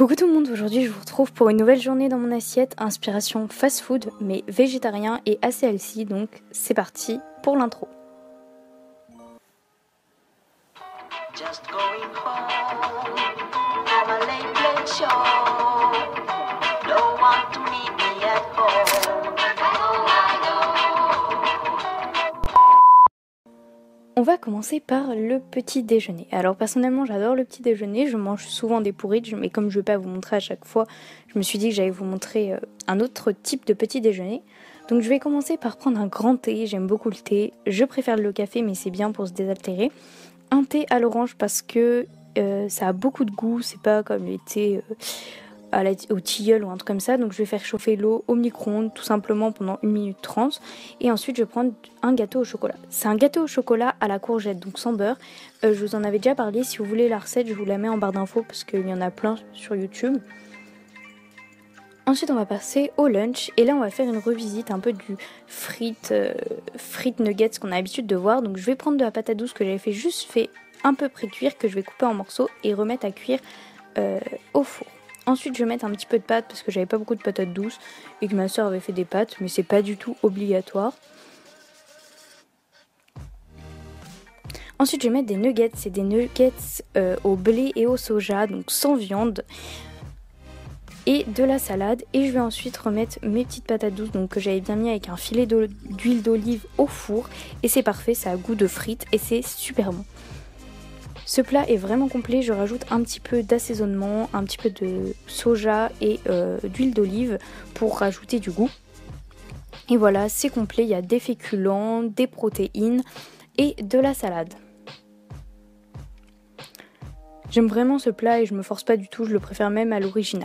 Coucou tout le monde, aujourd'hui je vous retrouve pour une nouvelle journée dans mon assiette, inspiration fast food mais végétarien et assez healthy, donc c'est parti pour l'intro. Just going home from a late show. No one to meet me at home. On va commencer par le petit déjeuner. Alors personnellement j'adore le petit déjeuner, je mange souvent des porridge, mais comme je ne vais pas vous montrer à chaque fois, je me suis dit que j'allais vous montrer un autre type de petit déjeuner. Donc je vais commencer par prendre un grand thé, j'aime beaucoup le thé, je préfère le café mais c'est bien pour se désaltérer. Un thé à l'orange parce que ça a beaucoup de goût, c'est pas comme les thés au tilleul ou un truc comme ça. Donc je vais faire chauffer l'eau au micro-ondes tout simplement pendant 1 minute 30 et ensuite je vais prendre un gâteau au chocolat. C'est un gâteau au chocolat à la courgette, donc sans beurre. Je vous en avais déjà parlé, si vous voulez la recette je vous la mets en barre d'infos parce qu'il y en a plein sur YouTube. Ensuite on va passer au lunch et là on va faire une revisite un peu du frites nuggets qu'on a l'habitude de voir. Donc je vais prendre de la patate douce que j'avais fait un peu pré-cuire, que je vais couper en morceaux et remettre à cuire au four. Ensuite je vais mettre un petit peu de pâte parce que j'avais pas beaucoup de patates douces et que ma soeur avait fait des pâtes, mais c'est pas du tout obligatoire. Ensuite je vais mettre des nuggets, c'est des nuggets au blé et au soja, donc sans viande. Et de la salade, et je vais ensuite remettre mes petites patates douces donc que j'avais bien mis avec un filet d'huile d'olive au four, et c'est parfait, ça a goût de frites et c'est super bon. Ce plat est vraiment complet, je rajoute un petit peu d'assaisonnement, un petit peu de soja et d'huile d'olive pour rajouter du goût. Et voilà, c'est complet, il y a des féculents, des protéines et de la salade. J'aime vraiment ce plat et je me force pas du tout, je le préfère même à l'original.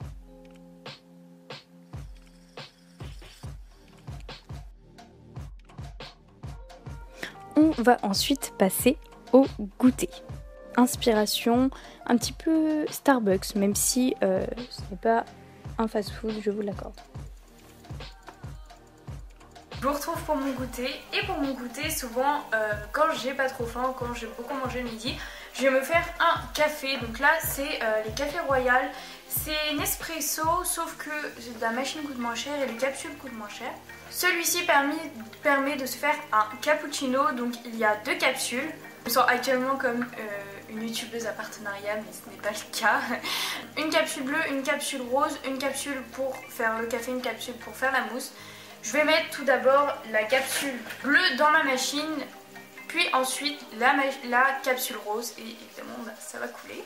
On va ensuite passer au goûter. Inspiration un petit peu Starbucks, même si ce n'est pas un fast-food, je vous l'accorde. Je vous retrouve pour mon goûter, et pour mon goûter souvent quand j'ai pas trop faim, quand j'ai beaucoup mangé le midi, je vais me faire un café. Donc là c'est les cafés Royal, c'est Nespresso sauf que la machine coûte moins cher et les capsules coûtent moins cher. Celui-ci permet de se faire un cappuccino, donc il y a 2 capsules. Je me sens actuellement comme une youtubeuse à partenariat, mais ce n'est pas le cas. Une capsule bleue, une capsule rose, une capsule pour faire le café, une capsule pour faire la mousse. Je vais mettre tout d'abord la capsule bleue dans ma machine, puis ensuite la capsule rose, et évidemment bah, ça va couler.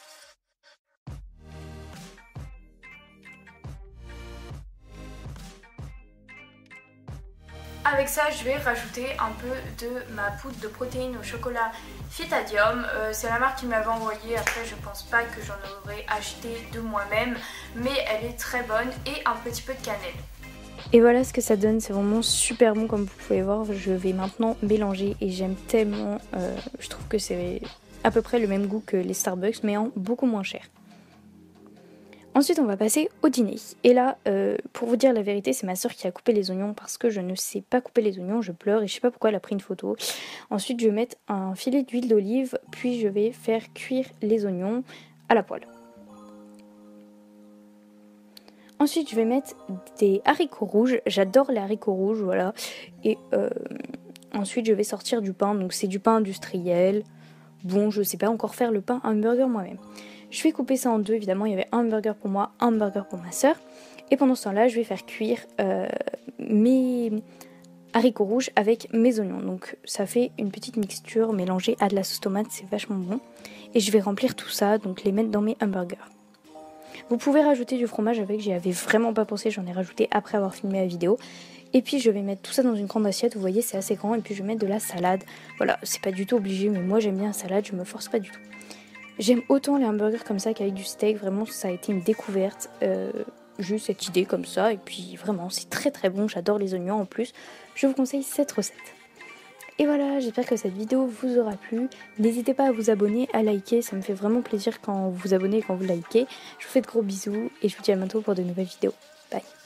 Avec ça, je vais rajouter un peu de ma poudre de protéines au chocolat Phytadium. C'est la marque qui m'avait envoyé. Après, je pense pas que j'en aurais acheté de moi-même, mais elle est très bonne, et un petit peu de cannelle. Et voilà ce que ça donne, c'est vraiment super bon comme vous pouvez voir. Je vais maintenant mélanger et j'aime tellement. Je trouve que c'est à peu près le même goût que les Starbucks, mais en beaucoup moins cher. Ensuite on va passer au dîner, et là pour vous dire la vérité c'est ma soeur qui a coupé les oignons parce que je ne sais pas couper les oignons, je pleure et je sais pas pourquoi elle a pris une photo. Ensuite je vais mettre un filet d'huile d'olive, puis je vais faire cuire les oignons à la poêle. Ensuite je vais mettre des haricots rouges, j'adore les haricots rouges, voilà. Et ensuite je vais sortir du pain, donc c'est du pain industriel. Bon, je sais pas encore faire le pain hamburger moi-même. Je vais couper ça en deux, évidemment, il y avait un burger pour moi, un burger pour ma soeur. Et pendant ce temps-là, je vais faire cuire mes haricots rouges avec mes oignons. Donc ça fait une petite mixture mélangée à de la sauce tomate, c'est vachement bon. Et je vais remplir tout ça, donc les mettre dans mes hamburgers. Vous pouvez rajouter du fromage avec, j'y avais vraiment pas pensé, j'en ai rajouté après avoir filmé la vidéo. Et puis je vais mettre tout ça dans une grande assiette, vous voyez c'est assez grand, et puis je vais mettre de la salade. Voilà, c'est pas du tout obligé, mais moi j'aime bien la salade, je me force pas du tout. J'aime autant les hamburgers comme ça qu'avec du steak, vraiment ça a été une découverte, juste cette idée comme ça, et puis vraiment c'est très très bon, j'adore les oignons en plus, je vous conseille cette recette. Et voilà, j'espère que cette vidéo vous aura plu, n'hésitez pas à vous abonner, à liker, ça me fait vraiment plaisir quand vous vous abonnez et quand vous likez. Je vous fais de gros bisous, et je vous dis à bientôt pour de nouvelles vidéos, bye.